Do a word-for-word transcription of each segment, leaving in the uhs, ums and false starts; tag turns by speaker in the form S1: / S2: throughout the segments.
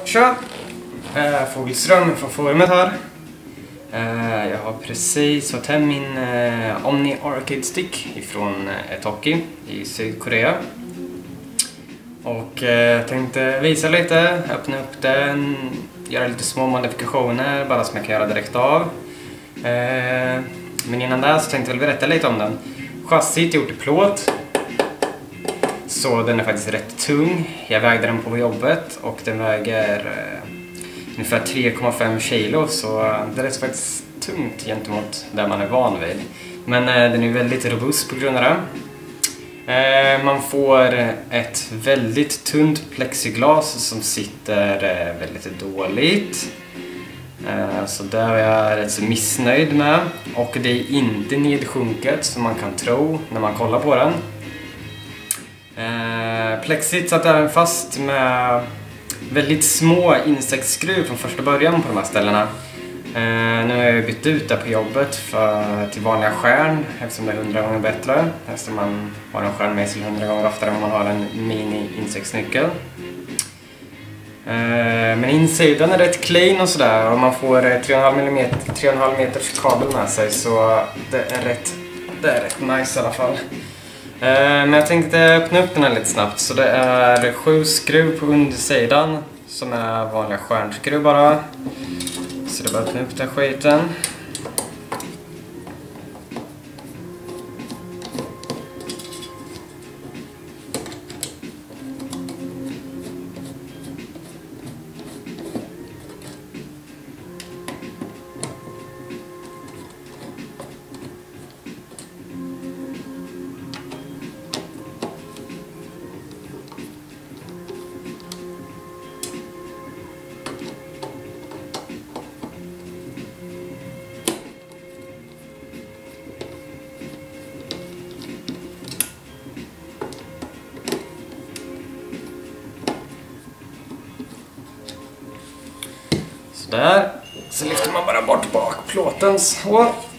S1: Tja! Äh, Fogelström från forumet här. Äh, jag har precis fått hem min äh, Omni Arcade Stick ifrån äh, Toki i Sydkorea. Och äh, tänkte visa lite, öppna upp den, göra lite små modifikationer, bara som jag kan göra direkt av. Äh, men innan det så tänkte jag väl berätta lite om den. Chassit är gjort i plåt. Så den är faktiskt rätt tung. Jag vägde den på jobbet och den väger eh, ungefär tre komma fem kilo, så det är faktiskt tungt gentemot där man är van vid. Men eh, den är väldigt robust på grund av det. Eh, man får ett väldigt tunt plexiglas som sitter eh, väldigt dåligt. Eh, så där är jag rätt så missnöjd med. Och det är inte nedsjunket som man kan tro när man kollar på den. Eh, plexit satt även fast med väldigt små insektsskruv från första början på de här ställena. Eh, nu har jag bytt ut det på jobbet för, till vanliga skärn eftersom det är hundra gånger bättre. Eftersom man har en skärnmejsel hundra gånger oftare än man har en mini-insektsnyckel. Eh, men insidan är rätt clean och sådär, och man får tre komma fem meters kabel med sig, så det är rätt, det är rätt nice i alla fall. Men jag tänkte öppna upp den här lite snabbt. Så det är sju skruv på undersidan som är vanliga stjärnskruv bara. Så det är bara att öppna upp den skiten. Där. Så lyfter man bara bort bakplåten så.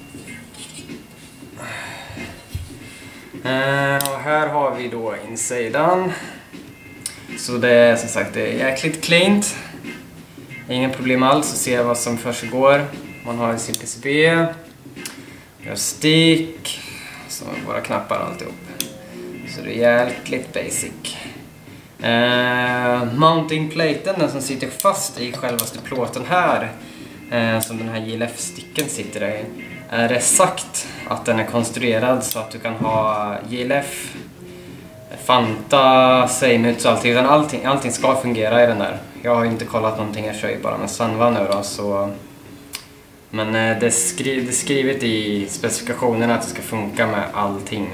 S1: Eh, och här har vi då insidan. Så det är som sagt, det är jäkligt cleant. Inga problem alls att se vad som försiggår. Man har sin P C B. Vi har stick. Så våra knappar alltihop. Så det är jäkligt basic. Uh, mountingplaten, den som sitter fast i självaste plåten här, uh, som den här J L F-sticken sitter i, är det sagt att den är konstruerad så att du kan ha J L F, Fanta, Seimut och allting, utan allting, allting ska fungera i den där. Jag har inte kollat någonting, jag kör ju bara med Sanva nu då, så... Men uh, det, är skri det är skrivet i specifikationerna att det ska funka med allting.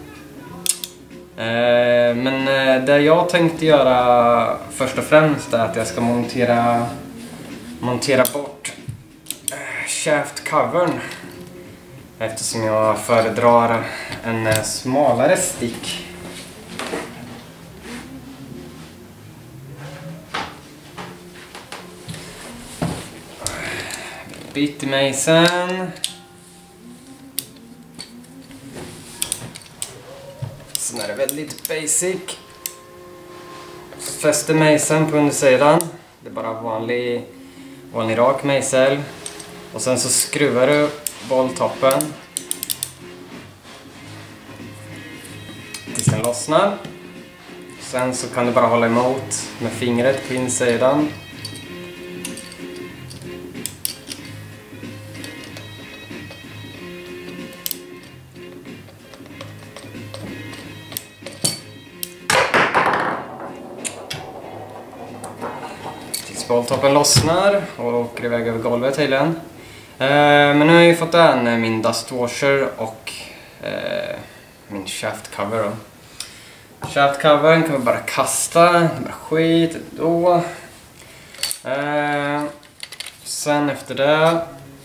S1: Men det jag tänkte göra först och främst är att jag ska montera montera bort shaft covern, eftersom jag föredrar en smalare stick. Bit i mejseln. Sen är det väldigt basic. Fäster mejseln på undersidan. Det är bara vanlig, vanlig rak mejsel. Och sen så skruvar du bolltoppen tills den lossnar. Sen så kan du bara hålla emot med fingret på insidan. Bolltoppen lossnar och åker iväg över golvet tydligen. Eh, men nu har jag ju fått en min dust washer och eh, min shaft cover då. Shaft covern kan vi bara kasta, det är bara skit då. Eh, sen efter det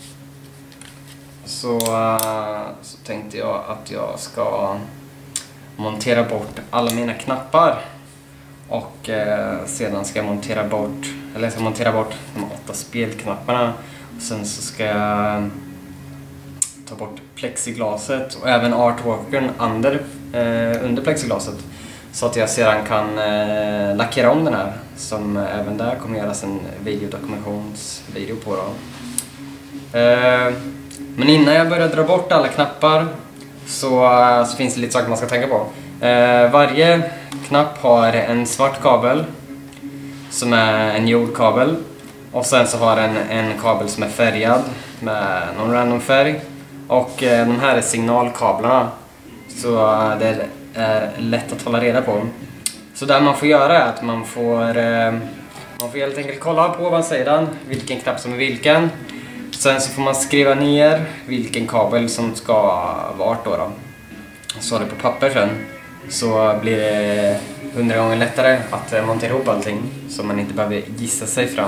S1: så, uh, så tänkte jag att jag ska montera bort alla mina knappar. Och eh, sedan ska jag montera bort, eller jag ska montera bort de åtta spelknapparna. Och sen så ska jag ta bort plexiglaset och även artworkern under, eh, under plexiglaset. så att jag sedan kan eh, lackera om den här, som även där kommer göras en videodokumentationsvideo på då. Eh, men innan jag börjar dra bort alla knappar så, så finns det lite saker man ska tänka på. Eh, varje knapp har en svart kabel som är en jordkabel, och sen så har den en kabel som är färgad med någon random färg, och eh, de här är signalkablarna, så eh, det är lätt att hålla reda på. Så det man får göra är att man får eh, man får helt enkelt kolla på ovansidan vilken knapp som är vilken. Sen så får man skriva ner vilken kabel som ska vart då, då. Så det på papper sen, så blir det hundra gånger lättare att montera ihop allting, så man inte behöver gissa sig fram.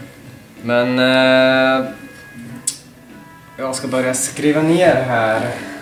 S1: Men eh, jag ska börja skriva ner här